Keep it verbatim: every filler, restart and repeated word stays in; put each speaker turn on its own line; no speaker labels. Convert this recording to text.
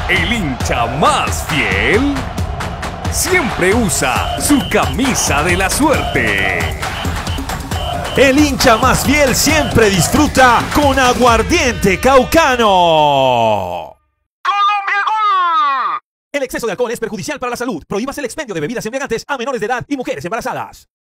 El hincha más fiel siempre usa su camisa de la suerte.
El hincha más fiel siempre disfruta con Aguardiente Caucano.
¡Colombia, gol!
El exceso de alcohol es perjudicial para la salud. Prohíbas el expendio de bebidas embriagantes a menores de edad y mujeres embarazadas.